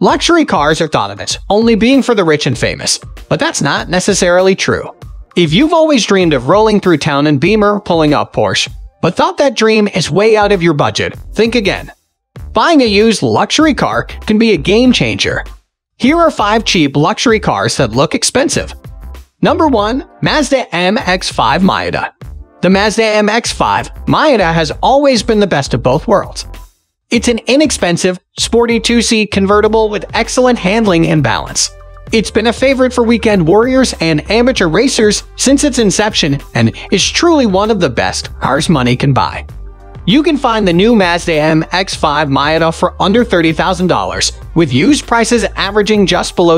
Luxury cars are thought of as only being for the rich and famous, but that's not necessarily true. If you've always dreamed of rolling through town in Beamer pulling up Porsche, but thought that dream is way out of your budget, think again. Buying a used luxury car can be a game changer. Here are 5 cheap luxury cars that look expensive. Number 1. Mazda MX-5 Miata. The Mazda MX-5 Miata has always been the best of both worlds. It's an inexpensive, sporty 2-seat convertible with excellent handling and balance. It's been a favorite for weekend warriors and amateur racers since its inception and is truly one of the best cars money can buy. You can find the new Mazda MX-5 Miata for under $30,000, with used prices averaging just below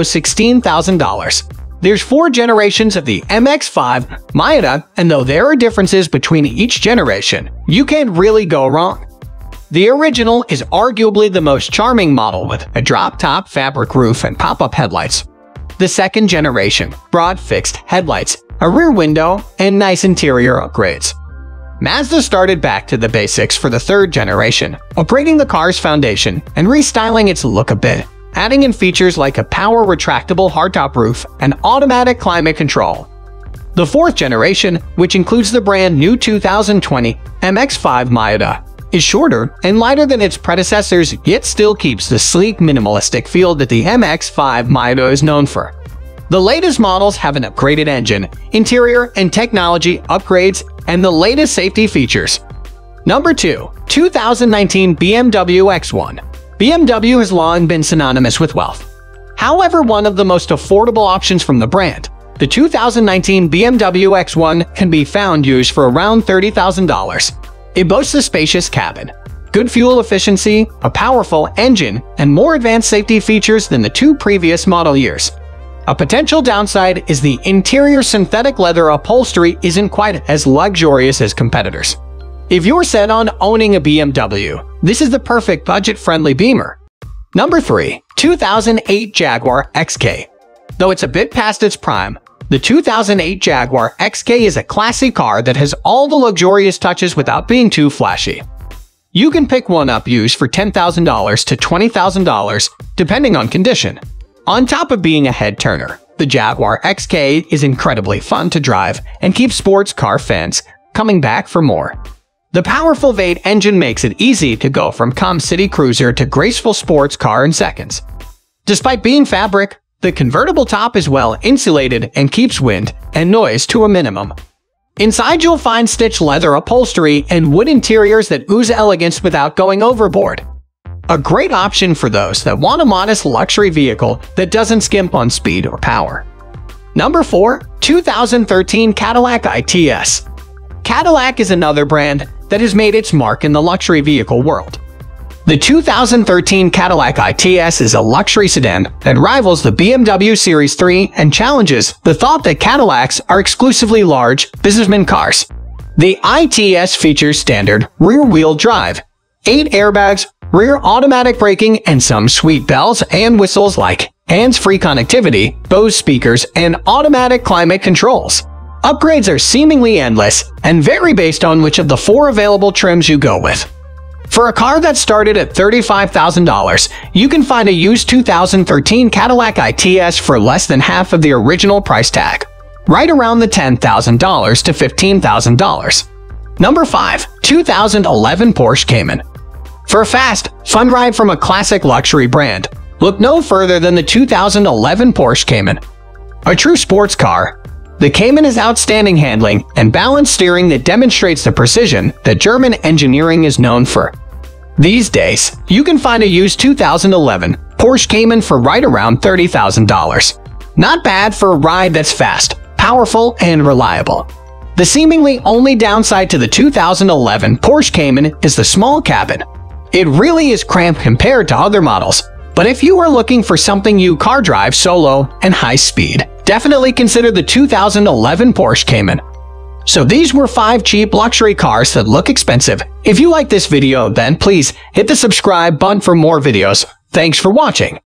$16,000. There's 4 generations of the MX-5 Miata, and though there are differences between each generation, you can't really go wrong. The original is arguably the most charming model with a drop-top fabric roof and pop-up headlights. The second generation brought fixed headlights, a rear window, and nice interior upgrades. Mazda started back to the basics for the third generation, upgrading the car's foundation and restyling its look a bit, adding in features like a power retractable hardtop roof and automatic climate control. The fourth generation, which includes the brand new 2020 MX-5 Miata, is shorter and lighter than its predecessors, yet still keeps the sleek, minimalistic feel that the MX-5 Miata is known for. The latest models have an upgraded engine, interior and technology upgrades, and the latest safety features. Number 2. 2019 BMW X1. BMW has long been synonymous with wealth. However, one of the most affordable options from the brand, the 2019 BMW X1 can be found used for around $30,000. It boasts a spacious cabin, good fuel efficiency, a powerful engine, and more advanced safety features than the 2 previous model years. A potential downside is the interior synthetic leather upholstery isn't quite as luxurious as competitors. If you're set on owning a BMW, this is the perfect budget-friendly Beamer. Number 3. 2008 Jaguar XK. Though it's a bit past its prime, the 2008 Jaguar XK is a classy car that has all the luxurious touches without being too flashy. You can pick one up used for $10,000 to $20,000, depending on condition. On top of being a head-turner, the Jaguar XK is incredibly fun to drive and keeps sports car fans coming back for more. The powerful V8 engine makes it easy to go from calm city cruiser to graceful sports car in seconds. Despite being fabric, the convertible top is well insulated and keeps wind and noise to a minimum. Inside you'll find stitched leather upholstery and wood interiors that ooze elegance without going overboard. A great option for those that want a modest luxury vehicle that doesn't skimp on speed or power. Number 4. 2013 Cadillac ITS. Cadillac is another brand that has made its mark in the luxury vehicle world. The 2013 Cadillac ITS is a luxury sedan that rivals the BMW Series 3 and challenges the thought that Cadillacs are exclusively large businessman cars. The ITS features standard rear-wheel drive, 8 airbags, rear automatic braking, and some sweet bells and whistles like hands-free connectivity, Bose speakers, and automatic climate controls. Upgrades are seemingly endless and vary based on which of the 4 available trims you go with. For a car that started at $35,000, you can find a used 2013 Cadillac ITS for less than half of the original price tag, right around the $10,000 to $15,000. Number 5. 2011 Porsche Cayman. For a fast, fun ride from a classic luxury brand, look no further than the 2011 Porsche Cayman. A true sports car, the Cayman has outstanding handling and balanced steering that demonstrates the precision that German engineering is known for. These days, you can find a used 2011 Porsche Cayman for right around $30,000. Not bad for a ride that's fast, powerful, and reliable. The seemingly only downside to the 2011 Porsche Cayman is the small cabin. It really is cramped compared to other models, but if you are looking for something you car drive solo and high speed, definitely consider the 2011 Porsche Cayman. So these were 5 cheap luxury cars that look expensive. If you like this video, then please hit the subscribe button for more videos. Thanks for watching.